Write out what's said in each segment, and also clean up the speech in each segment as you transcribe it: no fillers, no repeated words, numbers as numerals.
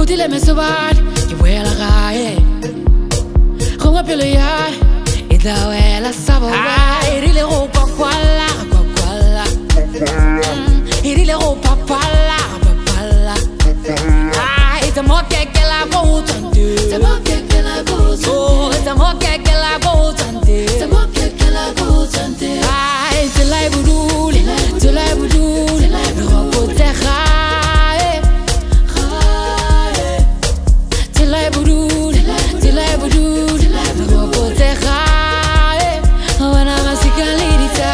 Utile me sobar, you wear la gae. Come up your yard, it's the way la sabo. I really hope papala, papala. I really hope papala, papala. It's a moke que la botante. It's a moke que la botante. Oh, it's a moke que la botante. It's a moke que la botante. Ay, te la budul, te la budul. No pote gae, gae. Te la budul, te la budul. No pote gae. Wana masikalirita.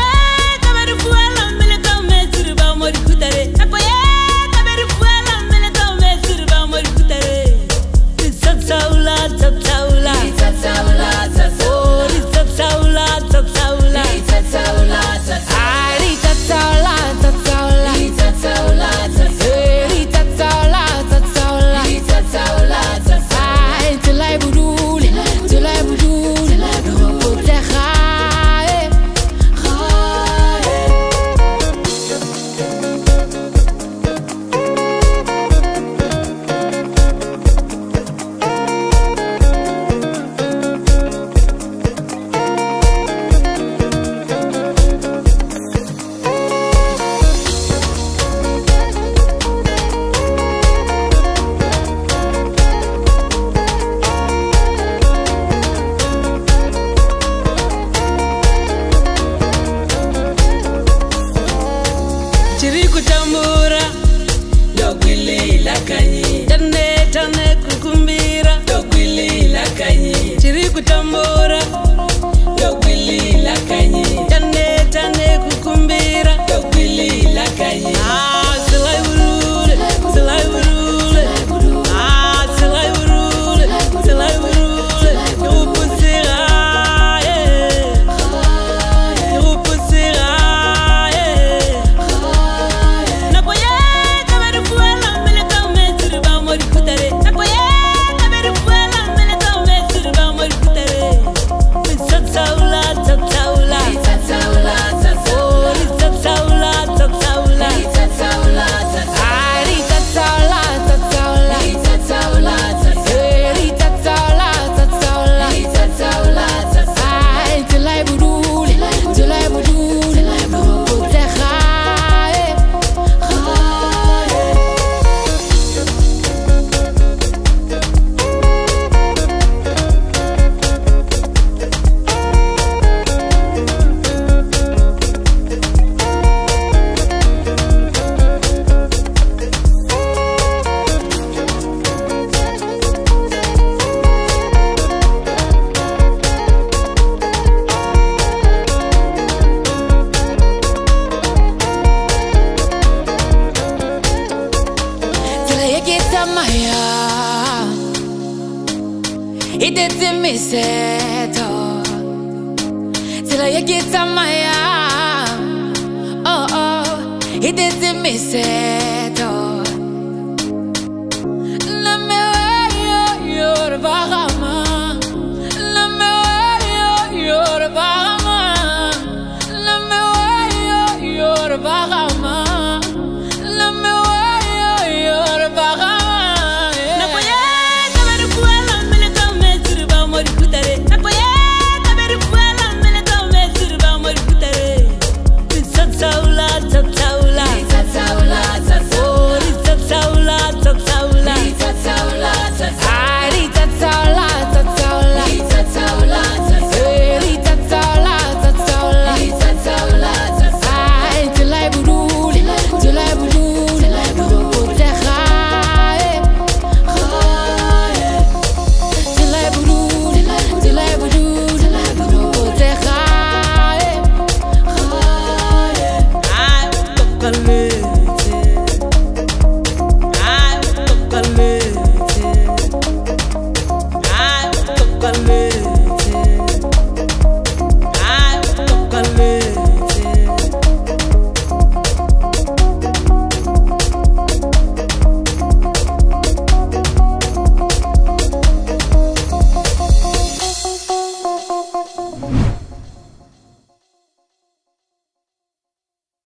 Tambura dogwili la kanyi tane tane kukumbira dogwili la kanyi chiri kutambura dogwili la kanyi tane tane kukumbira dogwili la kanyi silai burule silai burule silai burule silai burule upusira upusira Idete miseto, tila yekita maya. Oh oh, idete miseto.